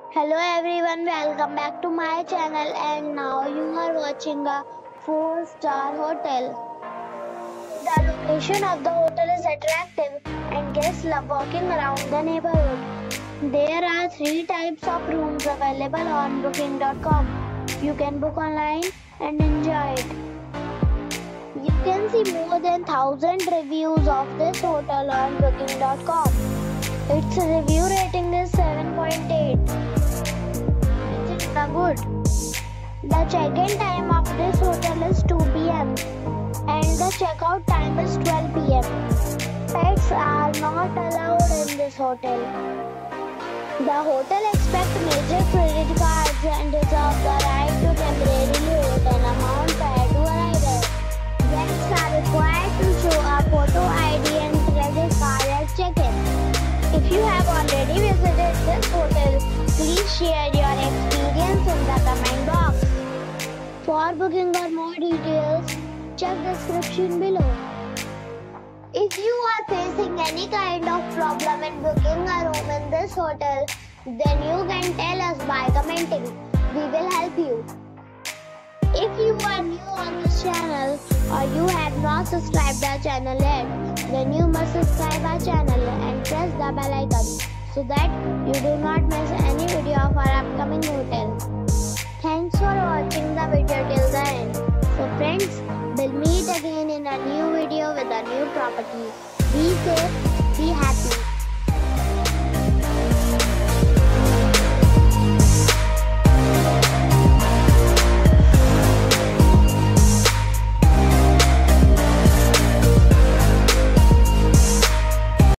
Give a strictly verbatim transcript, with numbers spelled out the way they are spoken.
Hello everyone, welcome back to my channel and now you are watching a four star hotel. The location of the hotel is attractive and guests love walking around the neighborhood. There are three types of rooms available on booking dot com. You can book online and enjoy it. You can see more than one thousand reviews of this hotel on booking dot com. Its review rating is seven point eight. The good. The check-in time of this hotel is two p m and the check-out time is twelve p m Pets are not allowed in this hotel. The hotel accepts major credit cards and reserves the right to temporarily hold an amount prior to arrival. Guests are required to show a photo I D and credit card at check-in. If you have already visited this hotel, please share your experience in the comment box. For booking or more details, check description below. If you are facing any kind of problem in booking a room in this hotel, then you can tell us by commenting. We will help you. If you are new on this channel or you have not subscribed our channel yet, then you must subscribe our channel and press the bell icon so that you do not miss any video of our upcoming hotel. Thanks for watching the video till the end. So friends, we'll meet again in a new video with a new property. Be safe, be happy.